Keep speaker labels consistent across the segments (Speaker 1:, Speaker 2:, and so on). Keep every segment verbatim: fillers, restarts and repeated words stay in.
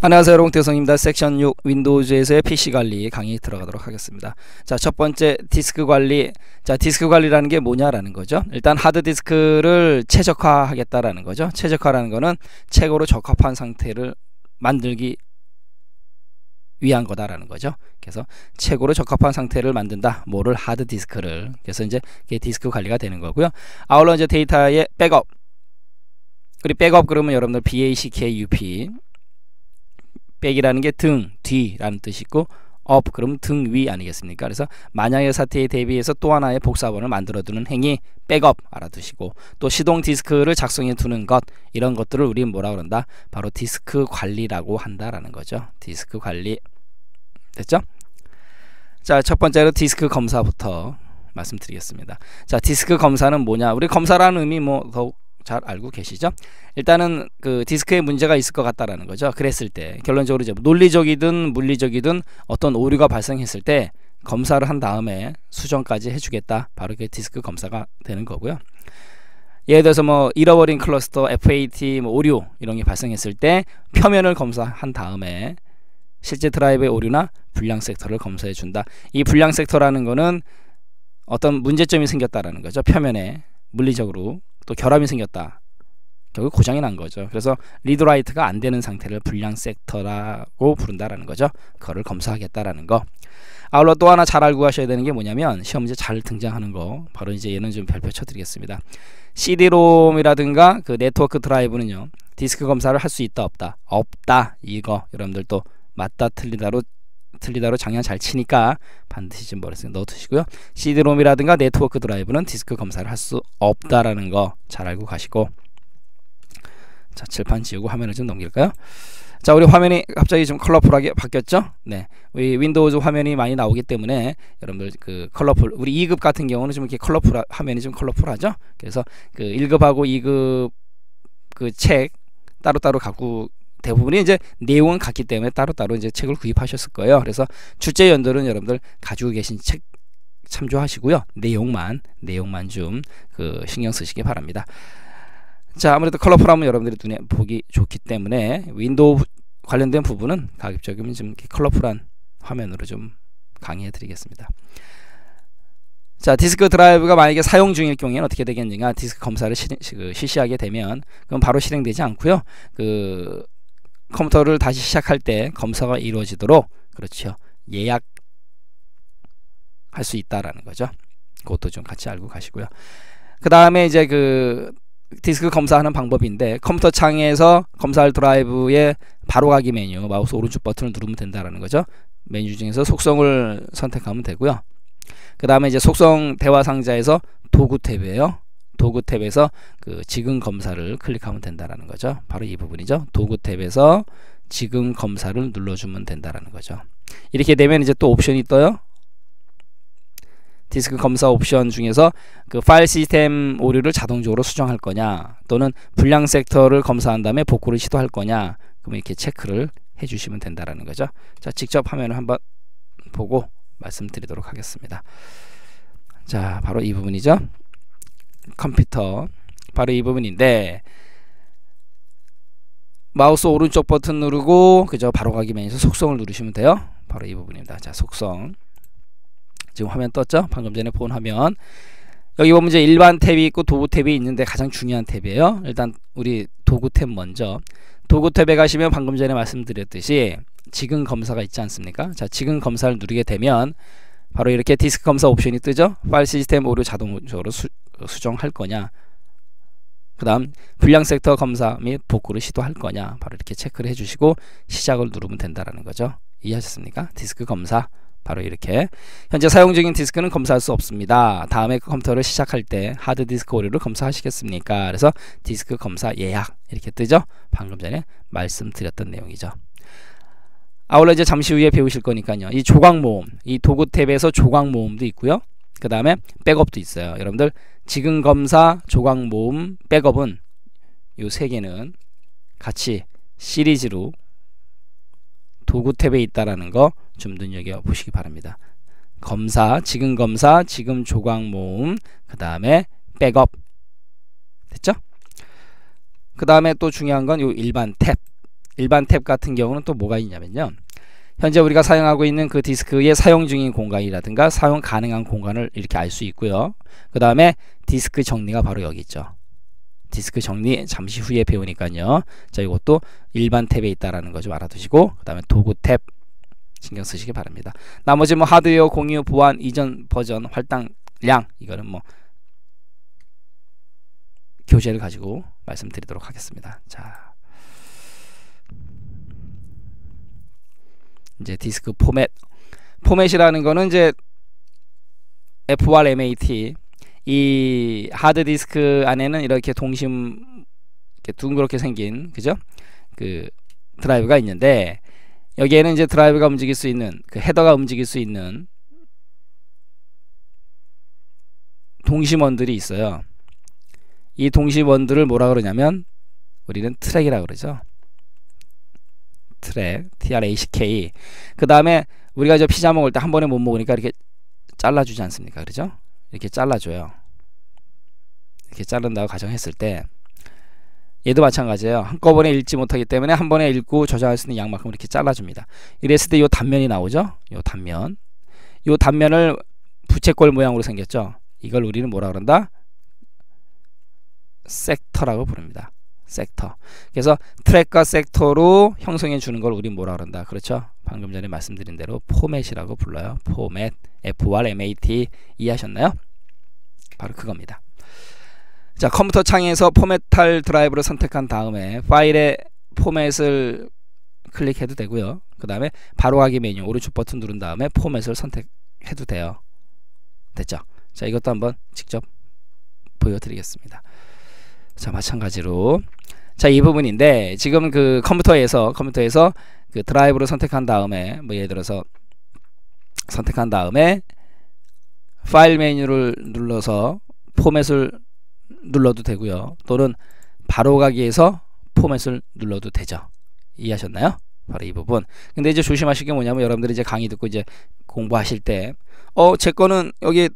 Speaker 1: 안녕하세요, 여러분. 대성입니다. 섹션 육 윈도우즈에서의 피씨 관리 강의 들어가도록 하겠습니다. 자, 첫 번째 디스크 관리. 자, 디스크 관리라는 게 뭐냐라는 거죠. 일단 하드디스크를 최적화하겠다라는 거죠. 최적화라는 거는 최고로 적합한 상태를 만들기 위한 거다라는 거죠. 그래서 최고로 적합한 상태를 만든다. 뭐를? 하드디스크를. 그래서 이제 이게 디스크 관리가 되는 거고요. 아울러 이제 데이터의 백업. 그리고 백업 그러면 여러분들 BACKUP. 백이라는 게 등, 뒤라는 뜻이 있고 업 그러면 등, 위 아니겠습니까? 그래서 만약의 사태에 대비해서 또 하나의 복사본을 만들어두는 행위 백업 알아두시고, 또 시동 디스크를 작성해 두는 것, 이런 것들을 우리는 뭐라 그런다? 바로 디스크 관리라고 한다라는 거죠. 디스크 관리. 됐죠? 자, 첫 번째로 디스크 검사부터 말씀드리겠습니다. 자, 디스크 검사는 뭐냐? 우리 검사라는 의미 뭐 더욱 잘 알고 계시죠? 일단은 그 디스크에 문제가 있을 것 같다라는 거죠. 그랬을 때 결론적으로 이제 논리적이든 물리적이든 어떤 오류가 발생했을 때 검사를 한 다음에 수정까지 해주겠다. 바로 그게 디스크 검사가 되는 거고요. 예를 들어서 뭐 잃어버린 클러스터, 에프에이티, 뭐 오류 이런 게 발생했을 때 표면을 검사한 다음에 실제 드라이브의 오류나 불량 섹터를 검사해 준다. 이 불량 섹터라는 거는 어떤 문제점이 생겼다라는 거죠. 표면에 물리적으로 또 결함이 생겼다. 결국 고장이 난 거죠. 그래서 리드라이트가 안 되는 상태를 불량 섹터라고 부른다라는 거죠. 그거를 검사하겠다라는 거. 아울러 또 하나 잘 알고 가셔야 되는 게 뭐냐면 시험 문제 잘 등장하는 거. 바로 이제 얘는 좀 별표 쳐드리겠습니다. 씨디롬이라든가 그 네트워크 드라이브는요. 디스크 검사를 할 수 있다 없다? 없다. 이거 여러분들 또 맞다 틀리다로 틀리다로 장난 잘 치니까 반드시 좀 머릿속에 넣어두시고요. 씨디롬이라든가 네트워크 드라이브는 디스크 검사를 할 수 없다라는 거 잘 알고 가시고. 자, 칠판 지우고 화면을 좀 넘길까요? 자, 우리 화면이 갑자기 좀 컬러풀하게 바뀌었죠? 네, 우리 윈도우즈 화면이 많이 나오기 때문에 여러분들 그 컬러풀, 우리 이 급 같은 경우는 좀 이렇게 컬러풀 화면이 좀 컬러풀하죠? 그래서 그 일 급하고 이 급 그 책 따로따로 갖고 대부분이 이제 내용은 같기 때문에 따로따로 이제 책을 구입하셨을 거예요. 그래서 출제연도는 여러분들 가지고 계신 책 참조하시고요. 내용만 내용만 좀 그 신경 쓰시기 바랍니다. 자, 아무래도 컬러풀하면 여러분들이 눈에 보기 좋기 때문에 윈도우 관련된 부분은 가급적이면 좀 이렇게 컬러풀한 화면으로 좀 강의해 드리겠습니다. 자, 디스크 드라이브가 만약에 사용 중일 경우에는 어떻게 되겠는가? 디스크 검사를 실행, 그 실시하게 되면 그럼 바로 실행되지 않고요. 그 컴퓨터를 다시 시작할 때 검사가 이루어지도록, 그렇죠, 예약할 수 있다라는 거죠. 그것도 좀 같이 알고 가시고요. 그 다음에 이제 그 디스크 검사하는 방법인데, 컴퓨터 창에서 검사할 드라이브의 바로가기 메뉴 마우스 오른쪽 버튼을 누르면 된다라는 거죠. 메뉴 중에서 속성을 선택하면 되고요. 그 다음에 이제 속성 대화 상자에서 도구 탭이에요. 도구 탭에서 그 지금 검사를 클릭하면 된다라는 거죠. 바로 이 부분이죠. 도구 탭에서 지금 검사를 눌러주면 된다라는 거죠. 이렇게 되면 이제 또 옵션이 떠요. 디스크 검사 옵션 중에서 그 파일 시스템 오류를 자동적으로 수정할 거냐, 또는 불량 섹터를 검사한 다음에 복구를 시도할 거냐, 그러면 이렇게 체크를 해주시면 된다라는 거죠. 자, 직접 화면을 한번 보고 말씀드리도록 하겠습니다. 자, 바로 이 부분이죠. 컴퓨터 바로 이 부분인데, 마우스 오른쪽 버튼 누르고 그저 바로가기 메뉴에서 속성을 누르시면 돼요. 바로 이 부분입니다. 자, 속성 지금 화면 떴죠? 방금 전에 본 화면. 여기 보면 이제 일반 탭이 있고 도구 탭이 있는데 가장 중요한 탭이에요. 일단 우리 도구 탭 먼저. 도구 탭에 가시면 방금 전에 말씀드렸듯이 지금 검사가 있지 않습니까? 자, 지금 검사를 누르게 되면 바로 이렇게 디스크 검사 옵션이 뜨죠? 파일 시스템 오류 자동적으로 수, 수정할 거냐, 그 다음 불량 섹터 검사 및 복구를 시도할 거냐, 바로 이렇게 체크를 해주시고 시작을 누르면 된다라는 거죠. 이해하셨습니까? 디스크 검사 바로 이렇게. 현재 사용 중인 디스크는 검사할 수 없습니다. 다음에 그 컴퓨터를 시작할 때 하드디스크 오류를 검사하시겠습니까? 그래서 디스크 검사 예약 이렇게 뜨죠? 방금 전에 말씀드렸던 내용이죠. 아울러 이제 잠시 후에 배우실 거니까요. 이 조각 모음, 이 도구 탭에서 조각 모음도 있고요. 그 다음에 백업도 있어요. 여러분들 지금 검사, 조각 모음, 백업은 요 세 개는 같이 시리즈로 도구 탭에 있다라는 거 좀 눈여겨 보시기 바랍니다. 검사, 지금 검사, 지금 조각 모음, 그 다음에 백업. 됐죠? 그 다음에 또 중요한 건 요 일반 탭. 일반 탭 같은 경우는 또 뭐가 있냐면요. 현재 우리가 사용하고 있는 그 디스크의 사용 중인 공간이라든가 사용 가능한 공간을 이렇게 알 수 있고요. 그 다음에 디스크 정리가 바로 여기 있죠. 디스크 정리 잠시 후에 배우니까요. 자, 이것도 일반 탭에 있다라는 거 좀 알아두시고, 그 다음에 도구 탭 신경 쓰시기 바랍니다. 나머지 뭐 하드웨어 공유, 보안, 이전 버전, 할당량, 이거는 뭐 교재를 가지고 말씀드리도록 하겠습니다. 자, 이제 디스크 포맷. 포맷이라는 거는 이제 에프 알 엠 에이 티, 이 하드 디스크 안에는 이렇게 동심 이렇게 둥그렇게 생긴, 그죠? 그 드라이브가 있는데, 여기에는 이제 드라이브가 움직일 수 있는, 그 헤더가 움직일 수 있는 동심원들이 있어요. 이 동심원들을 뭐라 그러냐면 우리는 트랙이라 그러죠. 트랙, 티 알 에이 씨 케이. 그 다음에 우리가 저 피자 먹을 때 한 번에 못 먹으니까 이렇게 잘라주지 않습니까? 그러죠? 이렇게 잘라줘요. 이렇게 자른다고 가정했을 때 얘도 마찬가지예요. 한꺼번에 읽지 못하기 때문에 한 번에 읽고 저장할 수 있는 양만큼 이렇게 잘라줍니다. 이랬을 때 이 단면이 나오죠. 이 단면, 이 단면을 부채꼴 모양으로 생겼죠. 이걸 우리는 뭐라 그런다? 섹터라고 부릅니다. 섹터. 그래서 트랙과 섹터로 형성해 주는 걸 우리 뭐라 그런다? 그렇죠? 방금 전에 말씀드린 대로 포맷이라고 불러요. 포맷, 에프 알 엠 에이 티 이해하셨나요? 바로 그겁니다. 자, 컴퓨터 창에서 포맷할 드라이브를 선택한 다음에 파일의 포맷을 클릭해도 되고요. 그 다음에 바로 하기 메뉴 오른쪽 버튼 누른 다음에 포맷을 선택해도 돼요. 됐죠? 자, 이것도 한번 직접 보여드리겠습니다. 자, 마찬가지로 자, 이 부분인데 지금 그 컴퓨터에서 컴퓨터에서 그 드라이브를 선택한 다음에 뭐 예를 들어서 선택한 다음에 파일 메뉴를 눌러서 포맷을 눌러도 되고요. 또는 바로 가기에서 포맷을 눌러도 되죠. 이해하셨나요? 바로 이 부분. 근데 이제 조심하실 게 뭐냐면 여러분들이 이제 강의 듣고 이제 공부하실 때 어, 제 거는 여기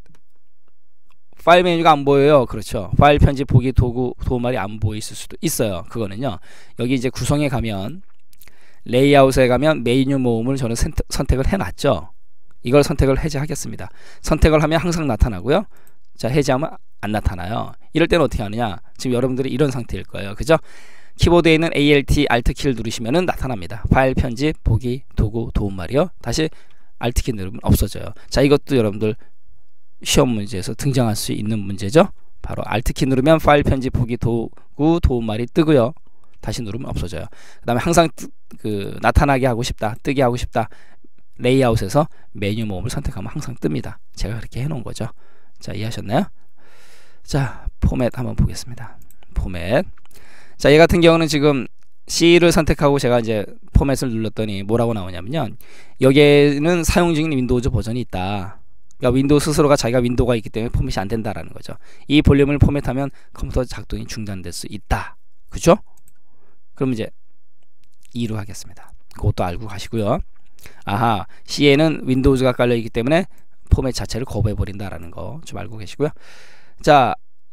Speaker 1: 파일 메뉴가 안 보여요. 그렇죠. 파일 편집 보기 도구 도구말이 안 보일 수도 있어요. 그거는요. 여기 이제 구성에 가면 레이아웃에 가면 메뉴 모음을 저는 선택, 선택을 해놨죠. 이걸 선택을 해제하겠습니다. 선택을 하면 항상 나타나고요. 자, 해제하면 안 나타나요. 이럴 때는 어떻게 하느냐? 지금 여러분들이 이런 상태일 거예요. 그죠? 키보드에 있는 에이 엘 티, Alt 키를 누르시면은 나타납니다. 파일 편집, 보기, 도구, 도움말이요. 다시 Alt 키 누르면 없어져요. 자, 이것도 여러분들 시험 문제에서 등장할 수 있는 문제죠. 바로 Alt 키 누르면 파일 편집, 보기, 도구, 도움말이 뜨고요. 다시 누르면 없어져요. 그 다음에 항상 뜨, 그 나타나게 하고 싶다, 뜨게 하고 싶다. 레이아웃에서 메뉴 모음을 선택하면 항상 뜹니다. 제가 그렇게 해놓은 거죠. 자, 이해하셨나요? 자, 포맷 한번 보겠습니다. 포맷. 자, 얘 같은 경우는 지금 C를 선택하고 제가 이제 포맷을 눌렀더니 뭐라고 나오냐면요. 여기에는 사용 중인 윈도우즈 버전이 있다. 그러니까 윈도우 스스로가 자기가 윈도우가 있기 때문에 포맷이 안 된다라는 거죠. 이 볼륨을 포맷하면 컴퓨터 작동이 중단될 수 있다. 그죠? 그럼 이제 이로 하겠습니다. 그것도 알고 가시고요. 아하, C에는 윈도우즈가 깔려있기 때문에 포맷 자체를 거부해버린다라는 거 좀 알고 계시고요. 자,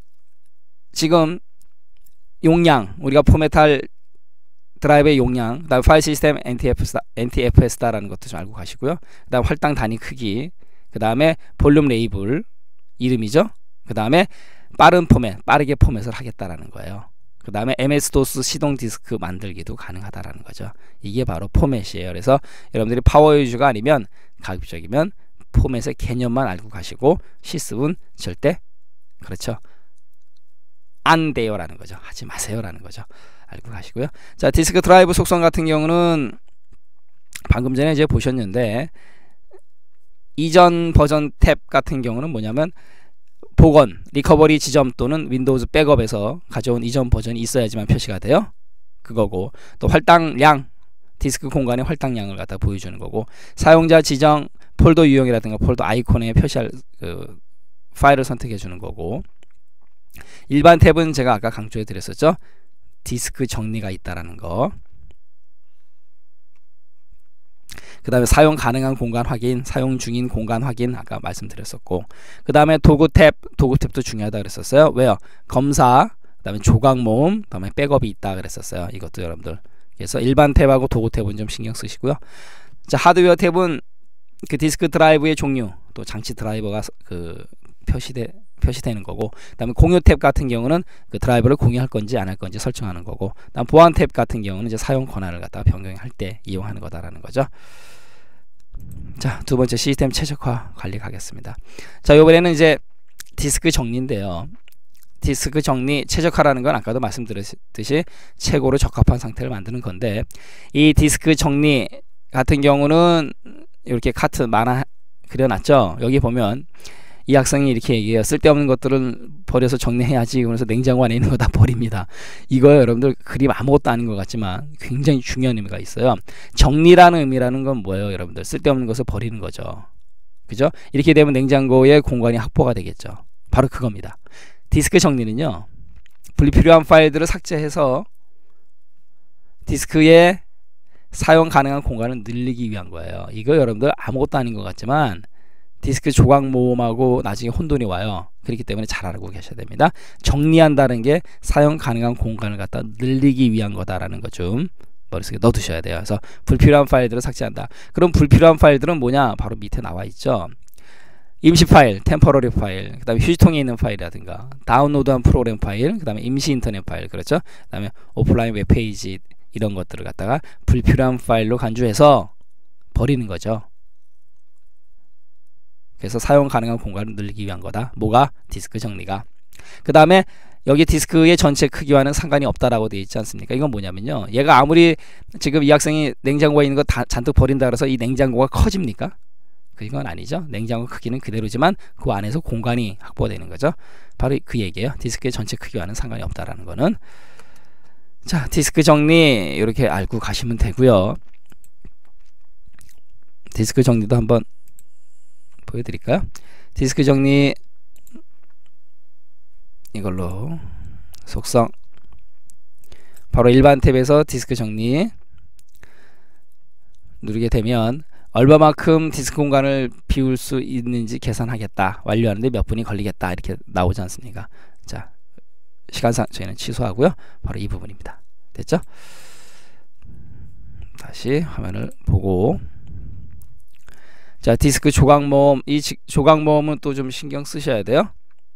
Speaker 1: 지금 용량, 우리가 포맷할 드라이브의 용량, 그 다음 파일 시스템 엔 티 에프 에스다라는 것도 좀 알고 가시고요. 그 다음 할당 단위 크기, 그 다음에 볼륨 레이블 이름이죠. 그 다음에 빠른 포맷, 빠르게 포맷을 하겠다라는 거예요. 그 다음에 엠에스 도스 시동 디스크 만들기도 가능하다라는 거죠. 이게 바로 포맷이에요. 그래서 여러분들이 파워 유저가 아니면 가급적이면 포맷의 개념만 알고 가시고 실습은 절대 그렇죠 안 돼요 라는 거죠. 하지 마세요 라는 거죠. 알고 가시고요. 자, 디스크 드라이브 속성 같은 경우는 방금 전에 이제 보셨는데 이전 버전 탭 같은 경우는 뭐냐면 복원, 리커버리 지점 또는 윈도우즈 백업에서 가져온 이전 버전이 있어야지만 표시가 돼요. 그거고, 또 할당량, 디스크 공간의 활당량을 갖다 보여주는 거고, 사용자 지정 폴더 유형이라든가 폴더 아이콘에 표시할 그 파일을 선택해 주는 거고, 일반 탭은 제가 아까 강조해 드렸었죠. 디스크 정리가 있다라는 거. 그 다음에 사용 가능한 공간 확인, 사용 중인 공간 확인 아까 말씀드렸었고, 그 다음에 도구 탭, 도구 탭도 중요하다 그랬었어요. 왜요? 검사, 그 다음에 조각 모음, 그 다음에 백업이 있다 그랬었어요. 이것도 여러분들 그래서 일반 탭하고 도구 탭은 좀 신경 쓰시고요. 자, 하드웨어 탭은 그 디스크 드라이브의 종류, 또 장치 드라이버가 그 표시돼 표시되는 거고, 그다음에 공유 탭 같은 경우는 그 드라이버를 공유할 건지 안 할 건지 설정하는 거고, 그다음 보안 탭 같은 경우는 이제 사용 권한을 갖다가 변경할 때 이용하는 거다라는 거죠. 자, 두 번째 시스템 최적화 관리 가겠습니다. 자, 이번에는 이제 디스크 정리인데요. 디스크 정리 최적화라는 건 아까도 말씀드렸듯이 최고로 적합한 상태를 만드는 건데, 이 디스크 정리 같은 경우는 이렇게 카트 만화 그려놨죠. 여기 보면 이 학생이 이렇게 얘기해요. 쓸데없는 것들을 버려서 정리해야지. 그러면서 냉장고 안에 있는 거 다 버립니다. 이거 여러분들 그림 아무것도 아닌 것 같지만 굉장히 중요한 의미가 있어요. 정리라는 의미라는 건 뭐예요, 여러분들? 쓸데없는 것을 버리는 거죠. 그죠? 이렇게 되면 냉장고의 공간이 확보가 되겠죠. 바로 그겁니다. 디스크 정리는요, 불필요한 파일들을 삭제해서 디스크에 사용 가능한 공간을 늘리기 위한 거예요. 이거 여러분들 아무것도 아닌 것 같지만 디스크 조각 모음하고 나중에 혼돈이 와요. 그렇기 때문에 잘 알고 계셔야 됩니다. 정리한다는 게 사용 가능한 공간을 갖다 늘리기 위한 거다라는 거 좀 머릿속에 넣어두셔야 돼요. 그래서 불필요한 파일들을 삭제한다. 그럼 불필요한 파일들은 뭐냐? 바로 밑에 나와 있죠. 임시 파일, 템퍼러리 파일, 그 다음에 휴지통에 있는 파일이라든가 다운로드한 프로그램 파일, 그 다음에 임시 인터넷 파일, 그렇죠? 그 다음에 오프라인 웹페이지, 이런 것들을 갖다가 불필요한 파일로 간주해서 버리는 거죠. 그래서 사용 가능한 공간을 늘리기 위한 거다. 뭐가? 디스크 정리가. 그 다음에 여기 디스크의 전체 크기와는 상관이 없다라고 되어 있지 않습니까? 이건 뭐냐면요, 얘가 아무리 지금 이 학생이 냉장고에 있는 거 다, 잔뜩 버린다 그래서 이 냉장고가 커집니까? 그건 아니죠. 냉장고 크기는 그대로지만 그 안에서 공간이 확보되는 거죠. 바로 그 얘기예요. 디스크의 전체 크기와는 상관이 없다라는 거는. 자, 디스크 정리 이렇게 알고 가시면 되고요. 디스크 정리도 한번 보여드릴까요? 디스크 정리 이걸로 속성 바로 일반 탭에서 디스크 정리 누르게 되면 얼마만큼 디스크 공간을 비울 수 있는지 계산하겠다. 완료하는데 몇 분이 걸리겠다. 이렇게 나오지 않습니까? 자, 시간상 저희는 취소하고요. 바로 이 부분입니다. 됐죠? 다시 화면을 보고, 자, 디스크 조각 모음, 이 조각 모음은 또 좀 신경 쓰셔야 돼요.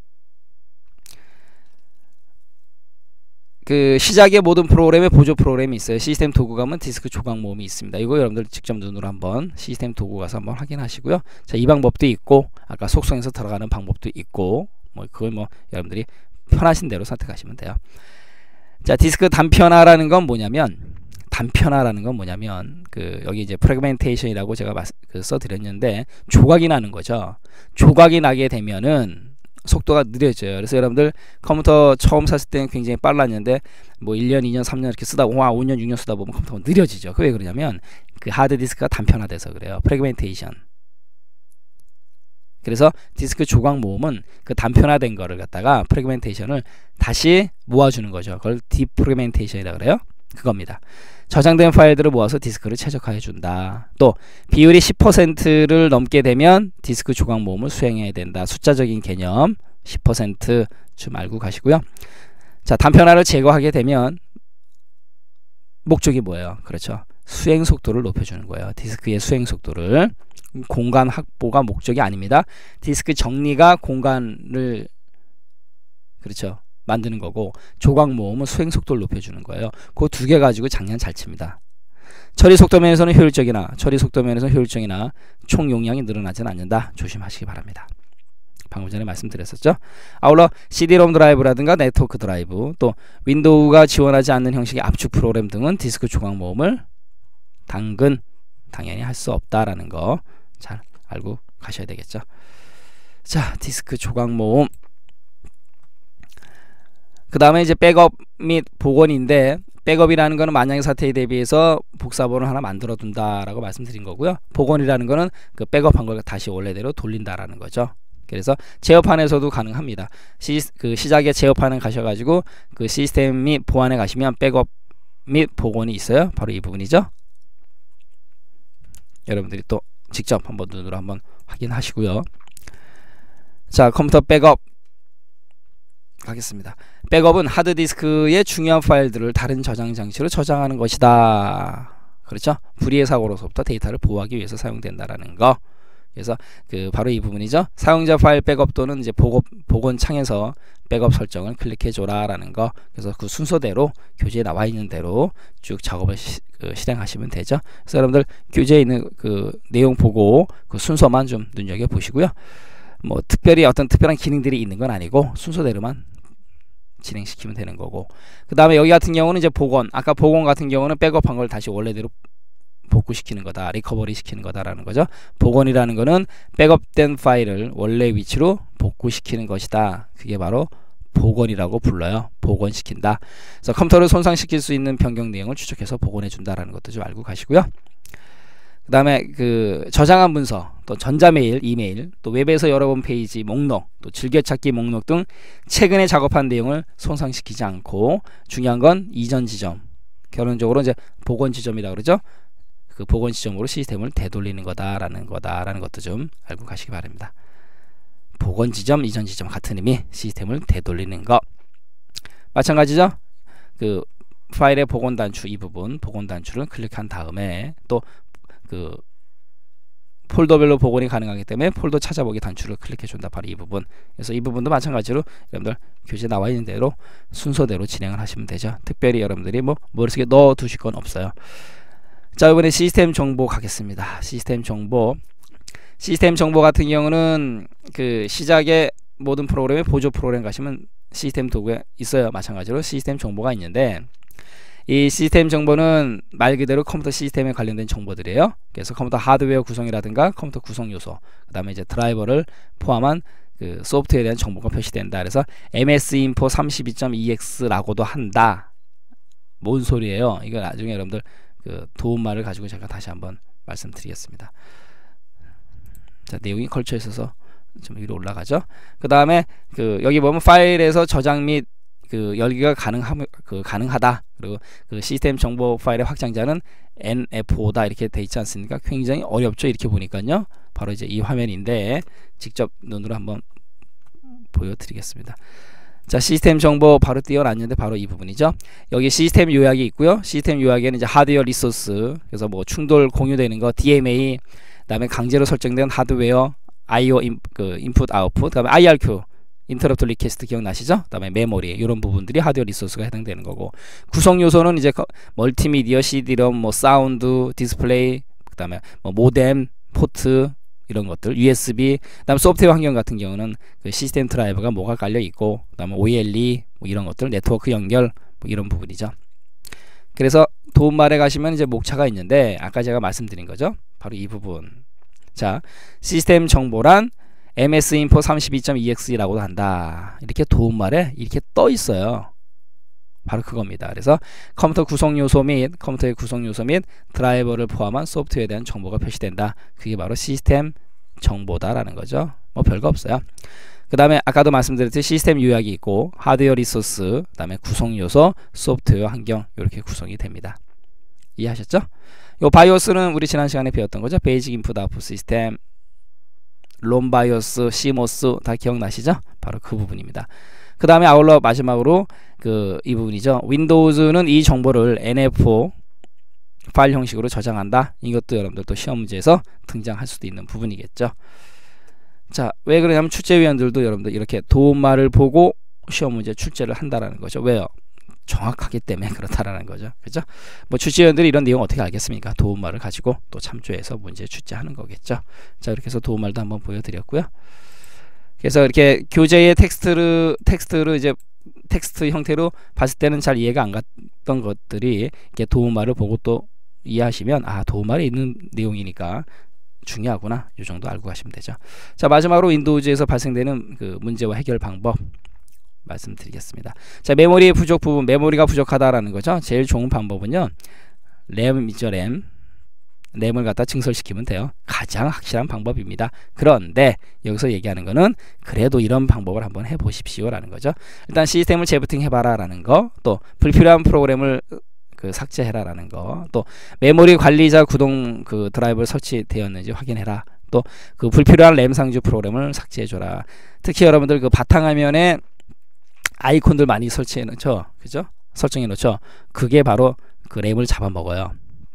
Speaker 1: 그 시작의 모든 프로그램에 보조 프로그램이 있어요. 시스템 도구 가면 디스크 조각 모음이 있습니다. 이거 여러분들 직접 눈으로 한번 시스템 도구 가서 한번 확인하시고요. 자, 이 방법도 있고 아까 속성에서 들어가는 방법도 있고, 뭐 그걸 뭐 여러분들이 편하신 대로 선택하시면 돼요. 자, 디스크 단편화라는 건 뭐냐면 단편화라는 건 뭐냐면 그 여기 이제 프래그멘테이션이라고 제가 마, 그 써드렸는데 조각이 나는 거죠. 조각이 나게 되면은 속도가 느려져요. 그래서 여러분들 컴퓨터 처음 샀을 때는 굉장히 빨랐는데 뭐 일 년, 이 년, 삼 년 이렇게 쓰다 와 오 년, 육 년 쓰다 보면 컴퓨터가 느려지죠. 그 왜 그러냐면 그 하드디스크가 단편화돼서 그래요. 프래그멘테이션. 그래서 디스크 조각 모음은 그 단편화된 거를 갖다가 프래그멘테이션을 다시 모아주는 거죠. 그걸 디프래그멘테이션이라고 그래요. 그겁니다. 저장된 파일들을 모아서 디스크를 최적화해 준다. 또 비율이 십 퍼센트를 넘게 되면 디스크 조각 모음을 수행해야 된다. 숫자적인 개념 십 퍼센트 좀 알고 가시고요. 자, 단편화를 제거하게 되면 목적이 뭐예요? 그렇죠. 수행 속도를 높여주는 거예요. 디스크의 수행 속도를. 공간 확보가 목적이 아닙니다. 디스크 정리가 공간을 그렇죠. 만드는 거고, 조각 모음은 수행 속도를 높여주는 거예요. 그 두 개 가지고 장난 잘 칩니다. 처리 속도 면에서는 효율적이나 처리 속도 면에서는 효율적이나 총 용량이 늘어나지는 않는다. 조심하시기 바랍니다. 방금 전에 말씀드렸었죠. 아울러 씨디롬 드라이브라든가 네트워크 드라이브, 또 윈도우가 지원하지 않는 형식의 압축 프로그램 등은 디스크 조각 모음을 당근 당연히 할 수 없다라는 거 잘 알고 가셔야 되겠죠. 자, 디스크 조각 모음. 그 다음에 이제 백업 및 복원인데, 백업이라는 거는 만약의 사태에 대비해서 복사본을 하나 만들어 둔다라고 말씀드린 거고요. 복원이라는 거는 그 백업한 걸 다시 원래대로 돌린다라는 거죠. 그래서 제어판에서도 가능합니다. 시, 그 시작에 제어판에 가셔가지고 그 시스템 및 보안에 가시면 백업 및 복원이 있어요. 바로 이 부분이죠. 여러분들이 또 직접 한번 눈으로 한번 확인하시고요. 자, 컴퓨터 백업 가겠습니다. 백업은 하드디스크의 중요한 파일들을 다른 저장 장치로 저장하는 것이다. 그렇죠? 불의의 사고로서부터 데이터를 보호하기 위해서 사용된다라는 거. 그래서 그 바로 이 부분이죠. 사용자 파일 백업 또는 이제 복업, 복원 창에서 백업 설정을 클릭해 줘라라는 거. 그래서 그 순서대로 교재에 나와 있는 대로 쭉 작업을 시, 그 실행하시면 되죠. 그래서 여러분들 교재에 있는 그 내용 보고 그 순서만 좀 눈여겨 보시고요. 뭐 특별히 어떤 특별한 기능들이 있는 건 아니고 순서대로만 진행시키면 되는 거고, 그 다음에 여기 같은 경우는 이제 복원, 아까 복원 같은 경우는 백업한 걸 다시 원래대로 복구시키는 거다, 리커버리 시키는 거다라는 거죠. 복원이라는 거는 백업된 파일을 원래 위치로 복구시키는 것이다. 그게 바로 복원이라고 불러요. 복원시킨다. 그래서 컴퓨터를 손상시킬 수 있는 변경 내용을 추적해서 복원해 준다라는 것도 좀 알고 가시고요. 그 다음에 그 저장한 문서, 또 전자메일, 이메일, 또 웹에서 열어본 페이지, 목록, 또 즐겨찾기 목록 등 최근에 작업한 내용을 손상시키지 않고, 중요한 건 이전 지점, 결론적으로 이제 복원 지점이라고 그러죠. 그 복원 지점으로 시스템을 되돌리는 거다라는 거다라는 것도 좀 알고 가시기 바랍니다. 복원 지점, 이전 지점 같은 의미, 시스템을 되돌리는 거. 마찬가지죠. 그 파일의 복원 단추 이 부분, 복원 단추를 클릭한 다음에 또 그 폴더별로 복원이 가능하기 때문에 폴더 찾아보기 단추를 클릭해 준다. 바로 이 부분. 그래서 이 부분도 마찬가지로 여러분들 교재에 나와 있는 대로 순서대로 진행을 하시면 되죠. 특별히 여러분들이 뭐 머릿속에 넣어 두실 건 없어요. 자, 이번에 시스템 정보 가겠습니다. 시스템 정보. 시스템 정보 같은 경우는 그 시작에 모든 프로그램에 보조 프로그램 가시면 시스템 도구에 있어요. 마찬가지로 시스템 정보가 있는데, 이 시스템 정보는 말 그대로 컴퓨터 시스템에 관련된 정보들이에요. 그래서 컴퓨터 하드웨어 구성이라든가 컴퓨터 구성 요소, 그 다음에 이제 드라이버를 포함한 그 소프트웨어에 대한 정보가 표시된다. 그래서 엠에스인포 삼십이 점 이엑스라고도 한다. 뭔 소리예요? 이거 나중에 여러분들 그 도움말을 가지고 제가 다시 한번 말씀드리겠습니다. 자, 내용이 걸쳐 있어서 좀 위로 올라가죠. 그 다음에 그 여기 보면 파일에서 저장 및 그 열기가 가능하, 그 가능하다. 그리고 그 시스템 정보 파일의 확장자는 엔에프오다 이렇게 돼 있지 않습니까? 굉장히 어렵죠. 이렇게 보니까요. 바로 이제 이 화면인데 직접 눈으로 한번 보여드리겠습니다. 자, 시스템 정보 바로 띄워놨는데 바로 이 부분이죠. 여기 시스템 요약이 있고요. 시스템 요약에는 이제 하드웨어 리소스, 그래서 뭐 충돌 공유되는 거, 디엠에이, 그다음에 강제로 설정된 하드웨어, 아이오 인, 그 인풋 아웃풋, 그다음에 아이알큐 인터럽트 리퀘스트 기억나시죠? 그다음에 메모리, 이런 부분들이 하드웨어 리소스가 해당되는 거고, 구성 요소는 이제 멀티미디어, 씨디롬, 뭐 사운드, 디스플레이, 그다음에 뭐 모뎀, 포트 이런 것들, 유에스비, 그다음 소프트웨어 환경 같은 경우는 그 시스템 드라이버가 뭐가 깔려 있고, 그다음에 오이엘이 뭐 이런 것들, 네트워크 연결 뭐 이런 부분이죠. 그래서 도움말에 가시면 이제 목차가 있는데 아까 제가 말씀드린 거죠. 바로 이 부분. 자, 시스템 정보란 엠에스인포 삼십이 점 이엑스라고도 한다. 이렇게 도움말에 이렇게 떠 있어요. 바로 그겁니다. 그래서 컴퓨터 구성 요소 및 컴퓨터의 구성 요소 및 드라이버를 포함한 소프트웨어에 대한 정보가 표시된다. 그게 바로 시스템 정보다라는 거죠. 뭐 별거 없어요. 그 다음에 아까도 말씀드렸듯이 시스템 요약이 있고, 하드웨어 리소스, 그 다음에 구성 요소, 소프트웨어 환경, 이렇게 구성이 됩니다. 이해하셨죠? 요 바이오스는 우리 지난 시간에 배웠던 거죠. 베이직 인풋 아웃풋 시스템, 롬 바이오스, 시모스 다 기억나시죠? 바로 그 부분입니다. 그 다음에 아울러 마지막으로 그 이 부분이죠. 윈도우즈는 이 정보를 엔에프오 파일 형식으로 저장한다. 이것도 여러분들 또 시험 문제에서 등장할 수도 있는 부분이겠죠. 자, 왜 그러냐면 출제위원들도 여러분들 이렇게 도움말을 보고 시험 문제 출제를 한다라는 거죠. 왜요? 정확하기 때문에 그렇다라는 거죠. 그죠? 뭐 출제위원들이 이런 내용 어떻게 알겠습니까? 도움말을 가지고 또 참조해서 문제 출제하는 거겠죠. 자, 이렇게 해서 도움말도 한번 보여드렸고요. 그래서 이렇게 교재의 텍스트를 텍스트를 이제 텍스트 형태로 봤을 때는 잘 이해가 안 갔던 것들이 이렇게 도움말을 보고 또 이해하시면, 아, 도움말에 있는 내용이니까 중요하구나, 이 정도 알고 가시면 되죠. 자, 마지막으로 윈도우즈에서 발생되는 그 문제와 해결 방법 말씀드리겠습니다. 자, 메모리 부족 부분, 메모리가 부족하다라는 거죠. 제일 좋은 방법은요, 램이죠. 램 램을 갖다 증설시키면 돼요. 가장 확실한 방법입니다. 그런데 여기서 얘기하는 거는 그래도 이런 방법을 한번 해보십시오 라는 거죠. 일단 시스템을 재부팅 해봐라 라는 거, 또 불필요한 프로그램을 그 삭제해라 라는 거, 또 메모리 관리자 구동 그 드라이버 설치되었는지 확인해라, 또 그 불필요한 램 상주 프로그램을 삭제해줘라. 특히 여러분들 그 바탕화면에 아이콘들 많이 설치해 놓죠. 그죠? 설정해 놓죠. 그게 바로 그 램을 잡아먹어요.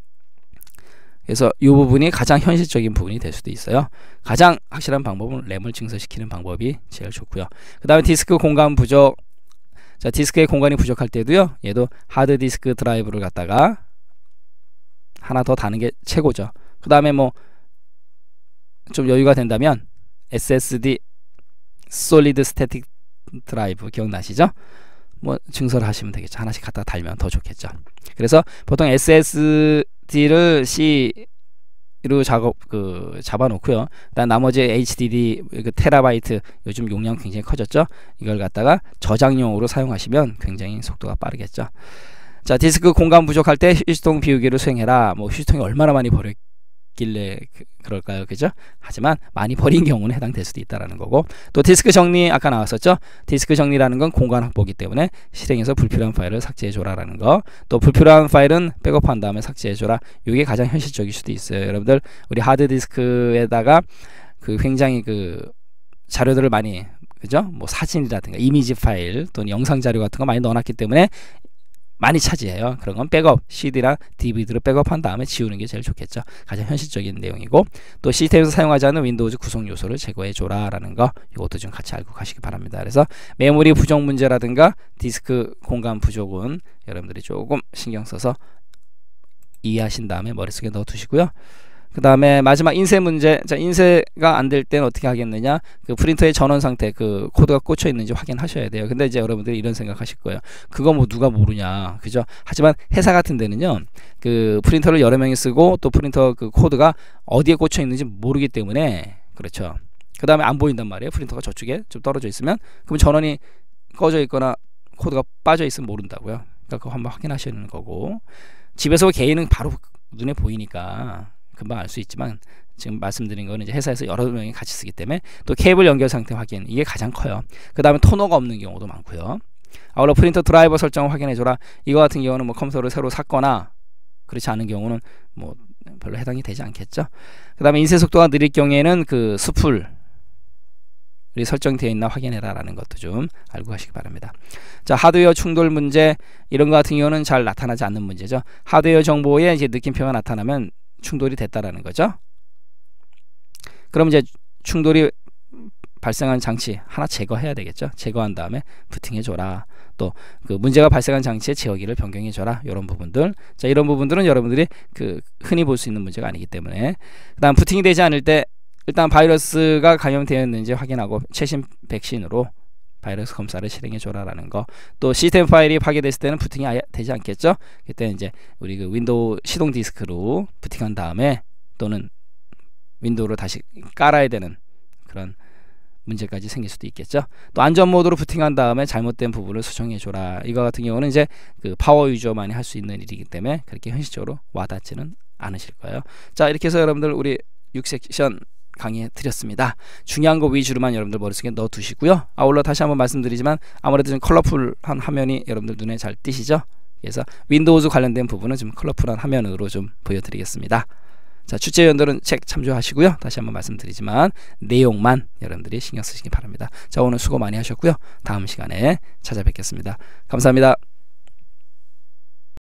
Speaker 1: 그래서 이 부분이 가장 현실적인 부분이 될 수도 있어요. 가장 확실한 방법은 램을 증설시키는 방법이 제일 좋고요. 그 다음에 디스크 공간 부족. 자, 디스크의 공간이 부족할 때도요, 얘도 하드 디스크 드라이브를 갖다가 하나 더 다는 게 최고죠. 그 다음에 뭐 좀 여유가 된다면 에스에스디 솔리드 스태틱 드라이브 기억나시죠? 뭐 증설을 하시면 되겠죠. 하나씩 갖다 달면 더 좋겠죠. 그래서 보통 에스에스디를 C로 작업 그 잡아놓고요. 그다음 나머지 에이치디디 그 테라바이트 요즘 용량 굉장히 커졌죠. 이걸 갖다가 저장용으로 사용하시면 굉장히 속도가 빠르겠죠. 자, 디스크 공간 부족할 때 휴지통 비우기를 수행해라. 뭐 휴지통이 얼마나 많이 버렸길래 그, 그럴까요, 그죠? 하지만 많이 버린 경우는 해당될 수도 있다라는 거고, 또 디스크 정리 아까 나왔었죠. 디스크 정리라는 건 공간 확보이기 때문에 실행해서 불필요한 파일을 삭제해줘라라는 거. 또 불필요한 파일은 백업한 다음에 삭제해줘라. 이게 가장 현실적일 수도 있어요. 여러분들 우리 하드 디스크에다가 그 굉장히 그 자료들을 많이, 그죠? 뭐 사진이라든가 이미지 파일 또는 영상 자료 같은 거 많이 넣어놨기 때문에 많이 차지해요. 그런 건 백업, 씨디나 디비디로 백업한 다음에 지우는 게 제일 좋겠죠. 가장 현실적인 내용이고, 또 시스템에서 사용하지 않는 윈도우즈 구성 요소를 제거해줘라 라는 거, 이것도 좀 같이 알고 가시기 바랍니다. 그래서 메모리 부족 문제라든가 디스크 공간 부족은 여러분들이 조금 신경 써서 이해하신 다음에 머릿속에 넣어 두시고요. 그 다음에 마지막 인쇄 문제. 자, 인쇄가 안 될 때는 어떻게 하겠느냐, 그 프린터의 전원 상태, 그 코드가 꽂혀 있는지 확인하셔야 돼요. 근데 이제 여러분들이 이런 생각 하실 거예요. 그거 뭐 누가 모르냐, 그죠? 하지만 회사 같은 데는요, 그 프린터를 여러 명이 쓰고 또 프린터 그 코드가 어디에 꽂혀 있는지 모르기 때문에, 그렇죠. 그 다음에 안 보인단 말이에요. 프린터가 저쪽에 좀 떨어져 있으면. 그럼 전원이 꺼져 있거나 코드가 빠져 있으면 모른다고요. 그러니까 그거 한번 확인하시는 거고, 집에서 개인은 바로 눈에 보이니까 금방 알 수 있지만, 지금 말씀드린 거는 이제 회사에서 여러 명이 같이 쓰기 때문에 또 케이블 연결 상태 확인, 이게 가장 커요. 그 다음에 토너가 없는 경우도 많고요. 아울러 프린터 드라이버 설정을 확인해줘라. 이거 같은 경우는 뭐 컴퓨터를 새로 샀거나 그렇지 않은 경우는 뭐 별로 해당이 되지 않겠죠. 그 다음에 인쇄 속도가 느릴 경우에는 그 수풀 이 설정되어 있나 확인해라 라는 것도 좀 알고 가시기 바랍니다. 자, 하드웨어 충돌 문제, 이런 거 같은 경우는 잘 나타나지 않는 문제죠. 하드웨어 정보에 이제 느낌표가 나타나면 충돌이 됐다라는 거죠. 그럼 이제 충돌이 발생한 장치 하나 제거해야 되겠죠. 제거한 다음에 부팅해줘라. 또 그 문제가 발생한 장치의 제어기를 변경해줘라. 이런 부분들. 자, 이런 부분들은 여러분들이 그 흔히 볼 수 있는 문제가 아니기 때문에. 그 다음 부팅이 되지 않을 때 일단 바이러스가 감염되었는지 확인하고 최신 백신으로 바이러스 검사를 실행해줘라라는 거. 또 시스템 파일이 파괴됐을 때는 부팅이 아예 되지 않겠죠. 그때 이제 우리 그 윈도우 시동 디스크로 부팅한 다음에 또는 윈도우로 다시 깔아야 되는 그런 문제까지 생길 수도 있겠죠. 또 안전 모드로 부팅한 다음에 잘못된 부분을 수정해줘라. 이거 같은 경우는 이제 그 파워 유저만이 할 수 있는 일이기 때문에 그렇게 현실적으로 와닿지는 않으실 거예요. 자, 이렇게 해서 여러분들 우리 육 섹션 강의해 드렸습니다. 중요한 거 위주로만 여러분들 머릿속에 넣어 두시고요. 아울러 다시 한번 말씀드리지만 아무래도 좀 컬러풀한 화면이 여러분들 눈에 잘 띄시죠. 그래서 윈도우즈 관련된 부분은 좀 컬러풀한 화면으로 좀 보여드리겠습니다. 자, 출제위원들은 책 참조하시고요. 다시 한번 말씀드리지만 내용만 여러분들이 신경 쓰시기 바랍니다. 자, 오늘 수고 많이 하셨고요. 다음 시간에 찾아뵙겠습니다. 감사합니다.